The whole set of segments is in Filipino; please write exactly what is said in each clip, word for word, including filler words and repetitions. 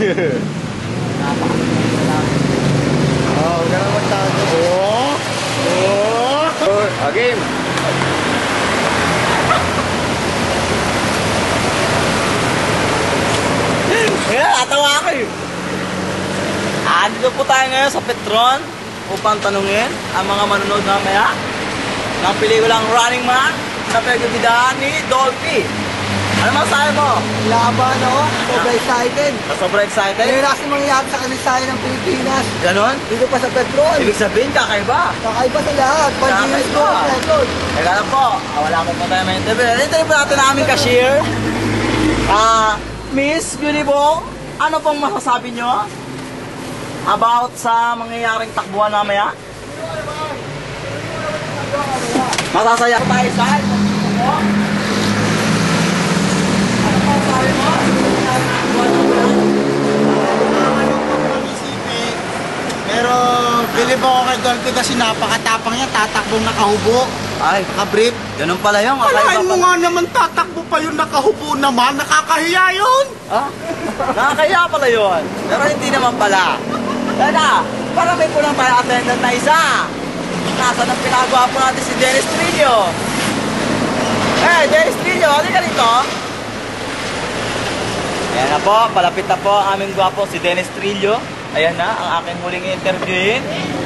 Oh, ganun magtago. Oh! Oh! Oh, game! Yeah, atawa ako eh. Ah, dito po tayo ngayon sa Petron upang tanungin ang mga manonood mamaya ng pelikulang Running Man na pinagbibidahan ni Dolphy. Ano masasabi mo? Laban, no? Sobrang excited. Sobrang excited? Ngayon kasi mangyayari sa kanisayan ng Pilipinas. Ganon? Dito pa sa Petron. Ibig sabihin, kakaiba. Kakaiba sa lahat. Pag-Guinness Kakaiba. Book record. Teka lang po, ah, wala ko po tayo ma-interview. Interview po natin ang aming cashier. Ah, Miss Beautiful, ano pong masasabi nyo about sa mangyayaring takbuhan mamaya? Masasaya ko tayo sa ano pong sabi mo? Pero bilib ako kay Dolphy kasi napakatapang niya, tatakbong nakahubo. Ay, Nakabrief. ganun pala yun. Kalahin mo pala. nga naman tatakbo pa yun nakahubo naman, nakakahiya yun. Ah, nakakaya pala yun. Pero hindi naman pala. Tara, para may kulang tayo attendant na isa. Nasa nang pinagawa po natin si Dennis Trillo. Eh, Dennis Trillo, ano ka rito? Ayan na po, palapit na po ang aming gwapo si Dennis Trillo. Ayan na, ang aking huling interviewin.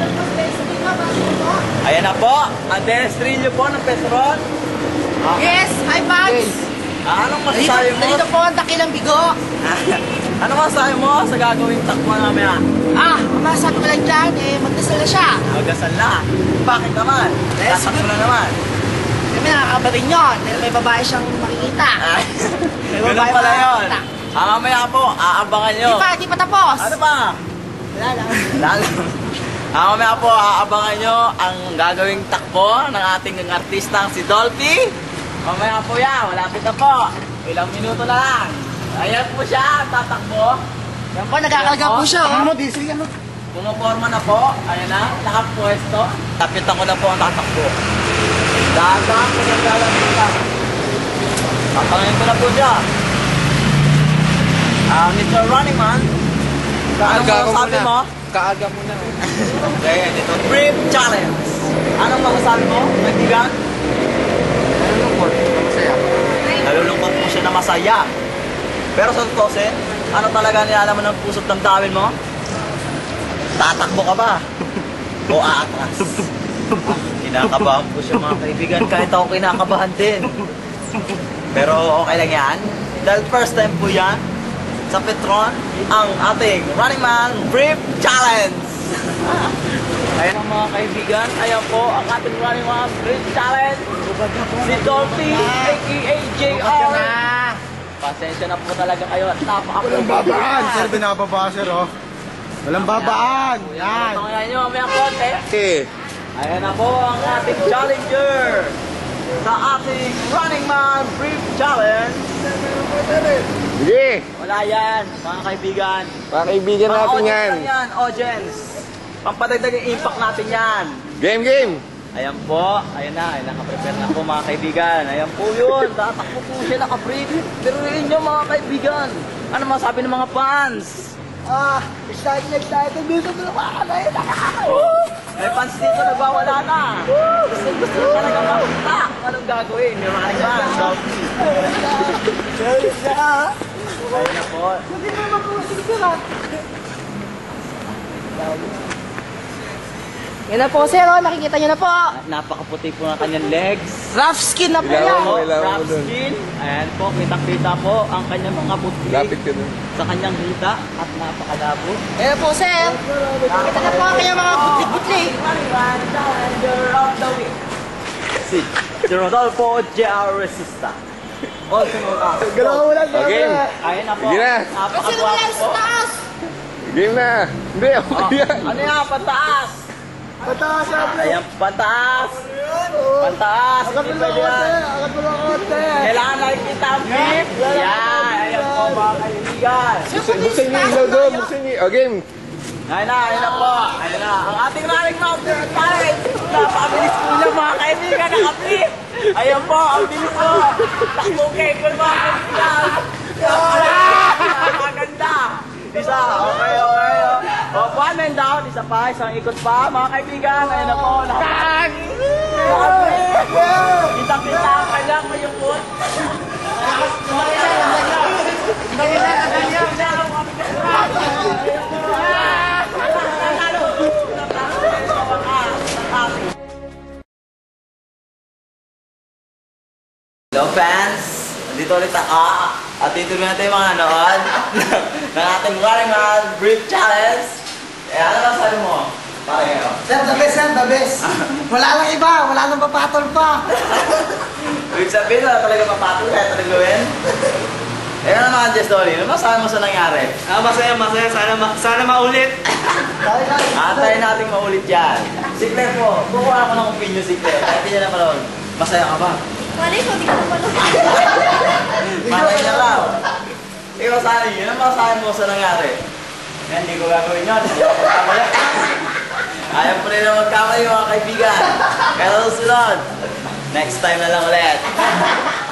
Ayan na po, ang Dennis Trillo po ng Petron. Ah, Yes, hi Max! ah, anong masasabi mo? Dito po ang dakilang bigo. Ano masasabi mo sa gagawing takbuhan mamaya? Ah, masasabi ko lang dyan, eh, magdasal na siya. Magdasal na. Bakit naman? Yes, Tatakbo good. na naman. Kami nakakaba rin yun, dahil may babae siyang makikita. Ay, May ganun babae pala yun. makikita. Ah, mamaya po, aabangan nyo. Di pa, di pa tapos. Ano ba? Wala lang. Lalo. Ah, mamaya po, aabangan nyo ang gagawing takbo ng ating artistang si Dolphy. Mamaya po yan, malapit na po. Ilang minuto na lang. Ayan po siya, tatakbo. Yan po, nagkakalga po siya. Ano, Oh. diesel yan. Pumaporma na po. Ayan na, nakapwesto. Tapitan ko na po ang tatakbo. Dahan-dahan ko ng lalapitan. Tatangin ko na po siya. Ah, Mister Running Man, anong masasabi mo? Kaaga mo na. Okay, ito. Brief challenge. Anong masasabi mo, kaibigan? Nalulungkot. Masaya. Nalulungkot po siya na masaya. Pero sa totosin, ano talaga nilalaman ng puso't damdamin mo? Tatakbo ka ba? O aatras? Kinakabahan po siya mga kaibigan, kahit ako kinakabahan din. Pero okay lang yan. Dahil first time po yan sa Petron, ang ating Running Man Brief Challenge. Ayan ang mga kaibigan, ayan po ang ating Running Man Brief Challenge. Si Dolphy, a k a. J R. Pasensya na po talaga kayo at napaka-pro. Walang babaan. Sir, binababa, sir, oh. Walang babaan. Yan. Mga nyo, may konti. Okay. Ayan na po ang ating challenger sa ating Running Man Brief Challenge. Sige. Wala yan, mga kaibigan. Pakaibigan Mga natin audience yan. lang yan, audience. Pampatagdag yung impact natin yan. Game, game. Ayan po, ayan na, ayan nakaprepare na po mga kaibigan. Ayan po yun, tatakbo po siya nakabrief. Pero rin nyo mga kaibigan, ano masabi ng mga fans? Ah, excited, excited. Dito ko naman. May fans dito nagwawala na. Gusto, gusto na talaga mapunta. Anong gagawin? May running man, Dolphy. Ayan na po. Yan na po, sir. Oh. Nakikita nyo na po. Napakaputi po ng kanyang legs. Rough skin na po Ilaw yan. mo, ilaw mo Rough dun. skin. Ayan po, kitang-kita po ang kanyang mga buti Lapit ka dun. sa kanyang hita at napakalabo. Yan na po, sir. Nakikita na po ang kanyang mga butli-butli. Running Man Challenger of the Week. Si Rodolfo J R Resista. Also known as Galaw mo lang, Okay. Ayan na po. Sige na. Kasi Napakagwapo wala po. sa taas. Game na. Hindi, Oh, okay yan. ano yan? Pantaas! Pataas na, bro. Ayan, pantaas! Pantaas! Agad Hindi mo pwede lang yan. konti. Agad mo lang konti. Kailangan nakikita ang beef. Yan, ayan po mga kaibigan. Buksan buksan niyo yung ilaw doon. Buksan niyo. Oh, game. Ayan na, ayan na po. Ayan na. Ang ating running mountain challenge. Napakabilis po niya mga kaibigan. Naka-beef. Ayan po, ang bilis po. Takbo kay ko mga kaibigan. Napakaganda. Isa, okay, okay. Oh, one man down, isa pa, isang ikot pa. Mga kaibigan, ayun na po. Lahat. Kita-kita, kailang mayukot. Hello fans! Dito ulit ako at dito natin yung mga nanood ng ating running man brief challenge. Eh, ano ba sabi mo? Pare ngayon. Sir, the best, sir, the best. Wala lang iba, wala nang papatol pa. Ibig sabihin, wala talaga papatol kaya talaga gawin. Eh, ano naman, Jess Dolly? Ano masabi mo sa nangyari? Ah, masaya, masaya. Sana, ma sana maulit. Antayin natin maulit yan. Si Claire po, kukuha ko ng opinion si Claire. Kahit hindi niya napanood. Masaya ka ba? Mali ko, di ko naman. Malay na lang. Ikaw sana yun. Ano masabi mo sa nangyari? Yan, hindi ko gagawin yun. Hindi ako magkamali. Ayaw po nila magkamali mga kaibigan. Kaya susunod. Next time na lang ulit.